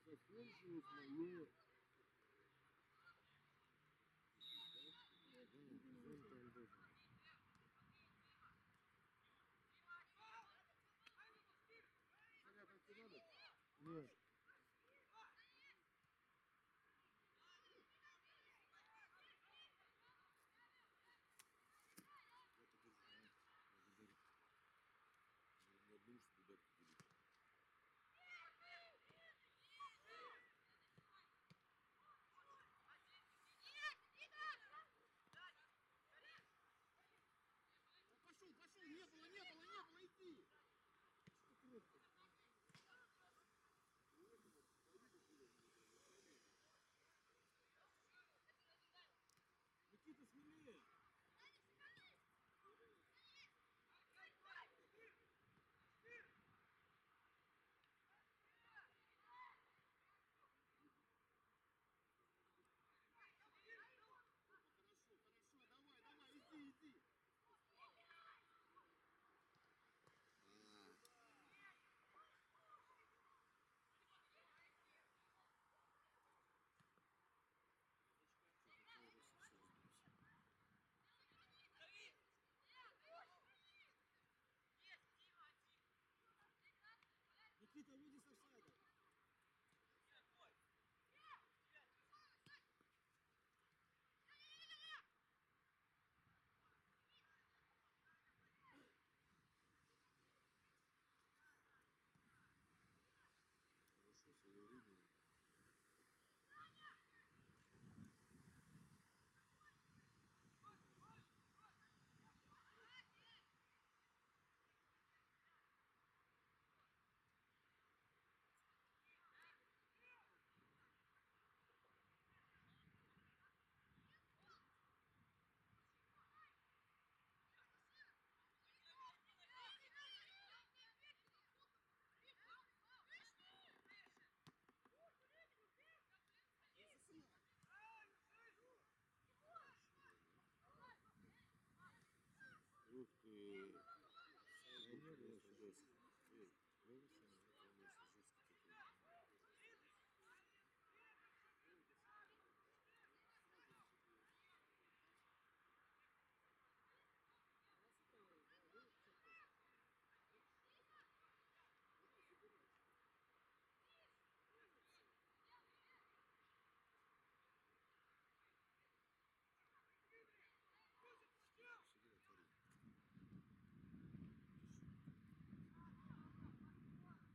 Соседствует мое. Нет. Не одну, что туда будет. Пошел, не было, иди! Никита, смелее! Хорошо, давай, иди! Никита, выйди с офсайда. Хорошо, свое время. Ух ты! Конечно, жестко. Эй, конечно, жестко такой. Сидел, творил.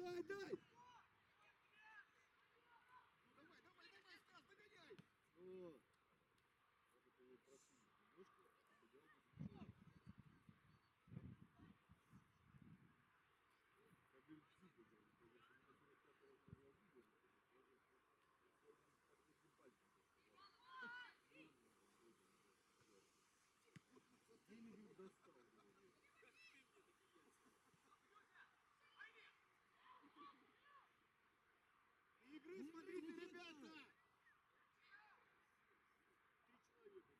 Давай, дай! Ну давай, Стас, догоняй! О, Надо было просунуть немножко, побегал бы замечал. Побег зубы, говорит, потому что не хотел пятого могла выдержать, это тоже я под каждым пальцем сказал. еле ведь достал. Игры смотрите, ребята! 3 человека.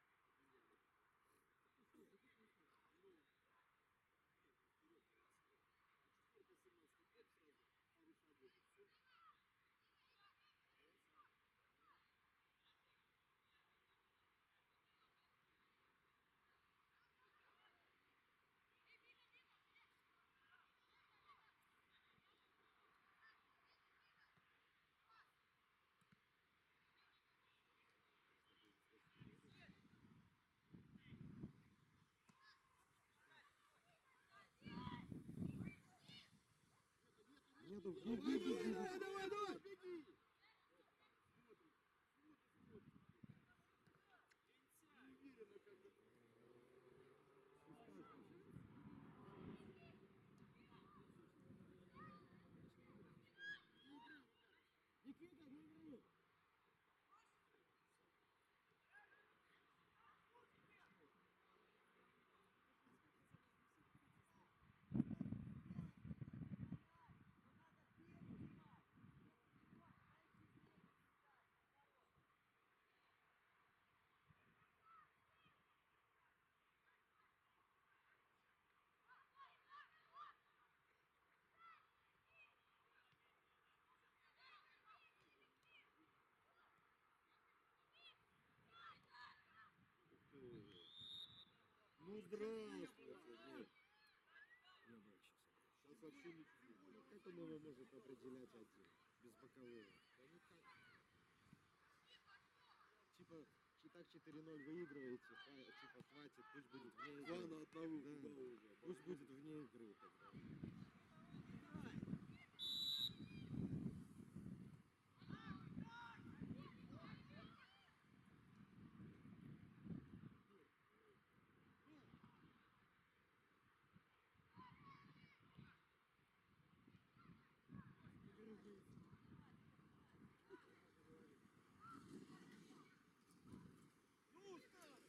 Нету, Давай, беги. давай, беги! Неуверенно как-то. Никита, не играй! Ну здравствуйте, нет. Не было сейчас. Сейчас вообще ничего не будет. Как он его может определять один, без бокового? Да никак. Типа, так 4-0 выигрываете, типа, хватит, пусть будет вне игры. 2 на 1, Да. куда уже? Пусть будет вне игры тогда. Ну, Стас!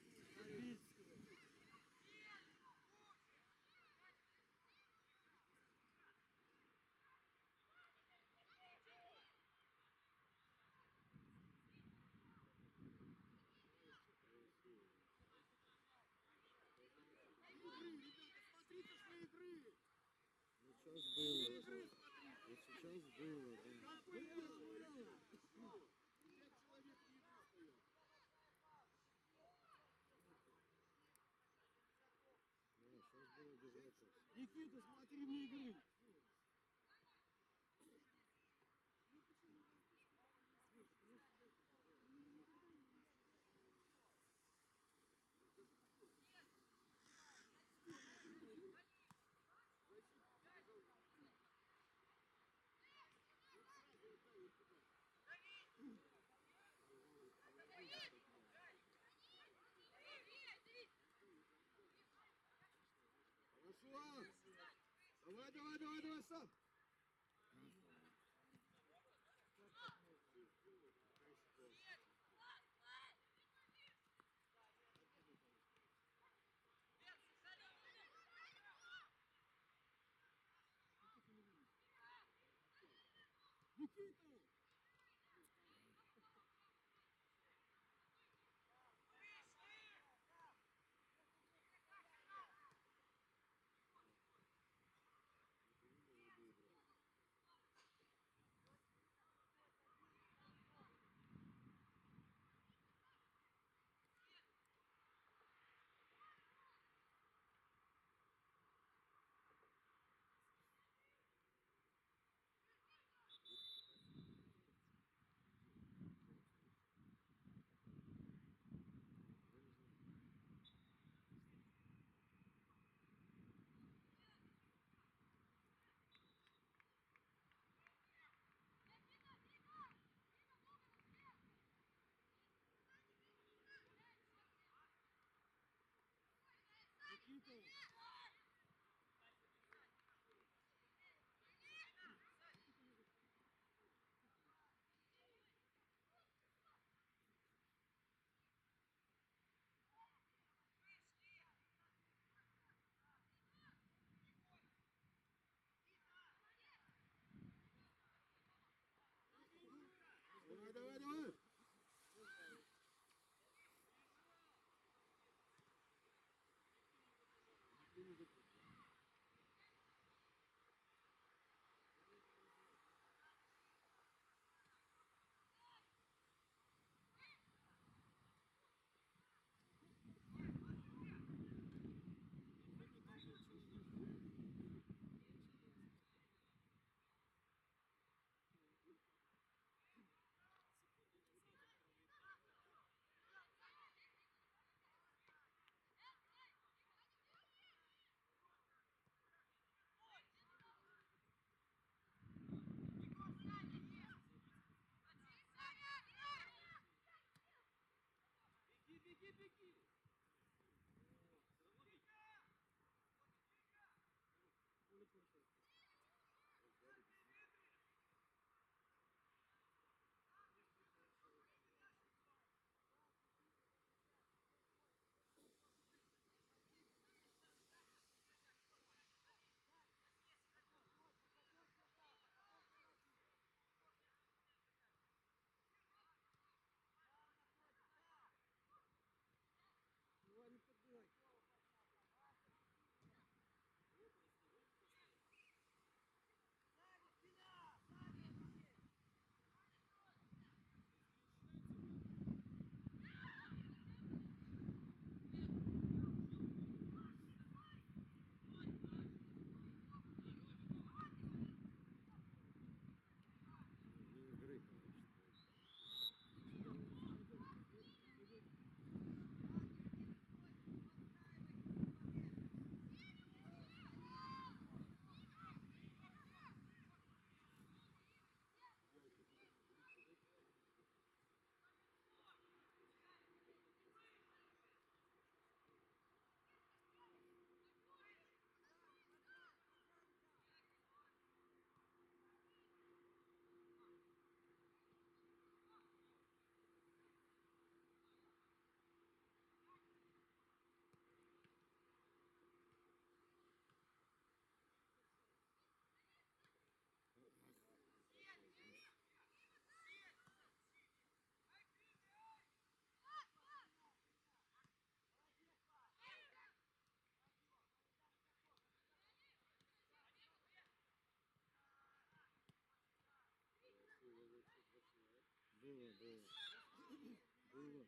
Игры, ребята, смотрите свои игры! Ну, сейчас было. Игры смотрите! Вот сейчас было, да. Как бы я говорил! 5 человек в игры стоят. Да, сейчас было без вопросов. Никита, смотри вне игры! Хорошо! Давай, сам! Никита! Давай, давай, давай! Беги, беги! Давай, не подбивай. Не игры, конечно. Было, было. Было.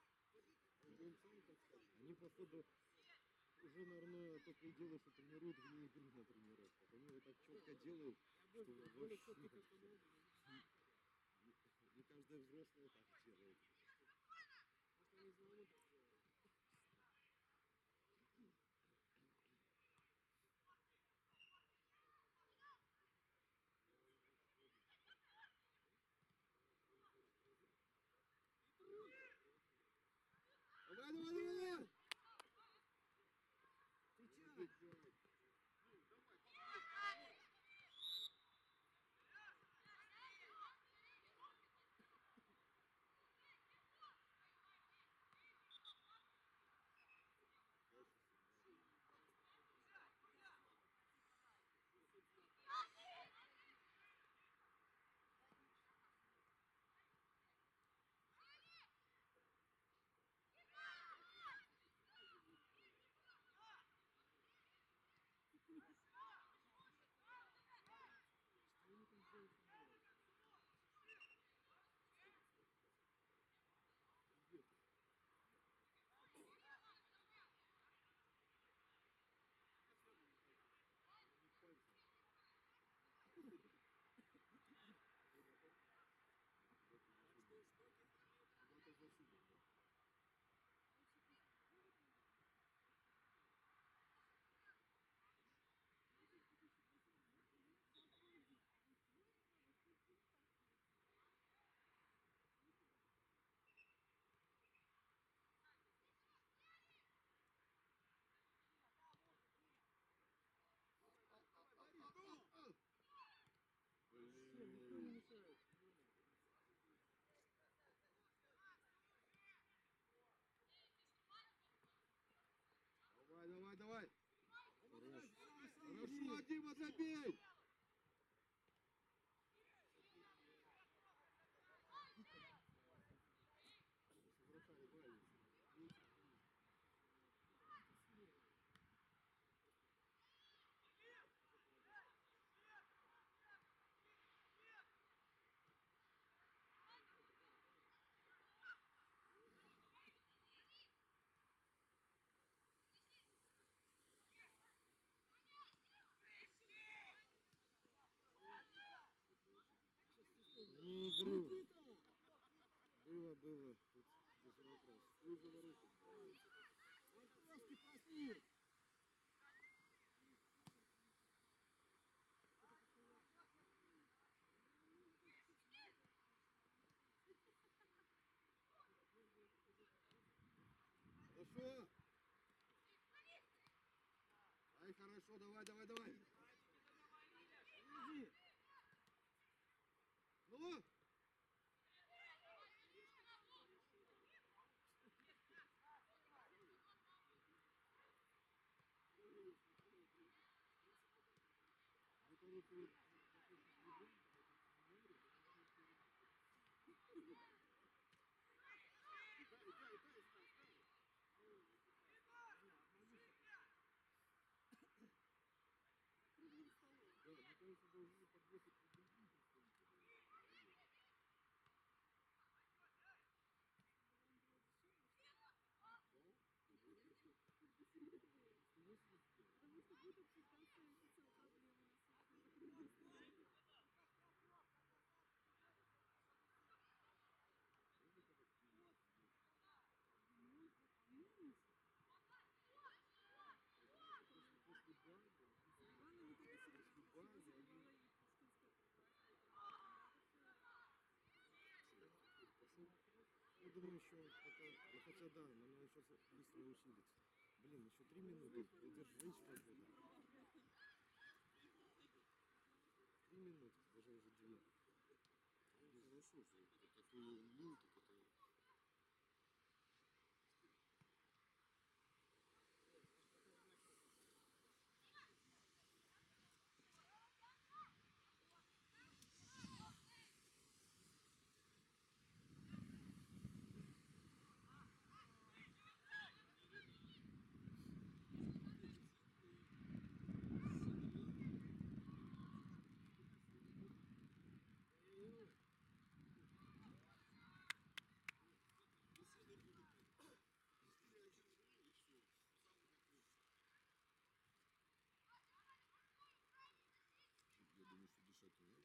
Они, походу, уже, наверное, только и делают, что тренируют вне игры на тренировках. Они его так четко делают, что вообще... Не каждая взрослая так делает. Давай, давай, давай! Встречай. давай. Хорош. Хорошо, Дима, забей. Вратарь валится. Не игры. Было. Тут без вопросов. Вы за воротами. Просто проси. Хорошо. Ай, хорошо, давай. Держи. Ну? Это вот да, мне кажется, должны подвесить другим представителям. Потому что будут всегда становиться проблемы на самом деле. После бана, Главное, вот это после бана, они... Я думаю, еще пока, ну хотя да, оно еще быстро усилится. Блин, еще 3 минуты. Держись свободно. 3 минуты, даже уже 2. Ну хорошо, что это такой лил, так это... Я думаю, что дышать не надо.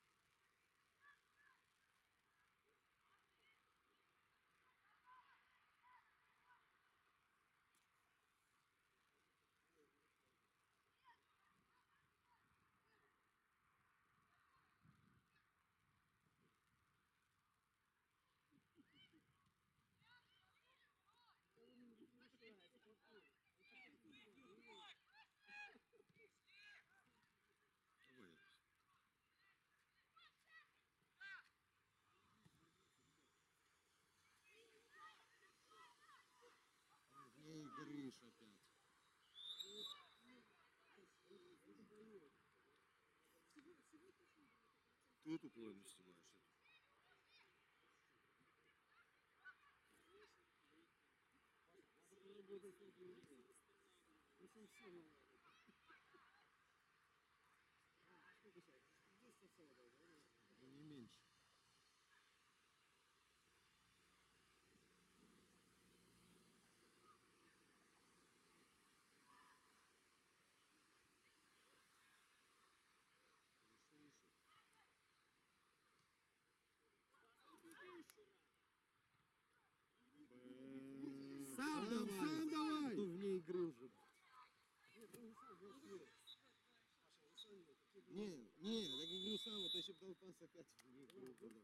Давай. Не игрыш опять. Ты эту плойму снимаешь? Эту? Надо поработать с этим людьми. Очень сильно надо. Сколько сейчас? 10 часов, да? Да не меньше. Хорошо вышел. Сам давай! Кто вне игры уже. Нет, ну не сам, я съел. Паша, вы сами, какие бы... Не, так игру сам, вот если бы дал пас опять вне игры.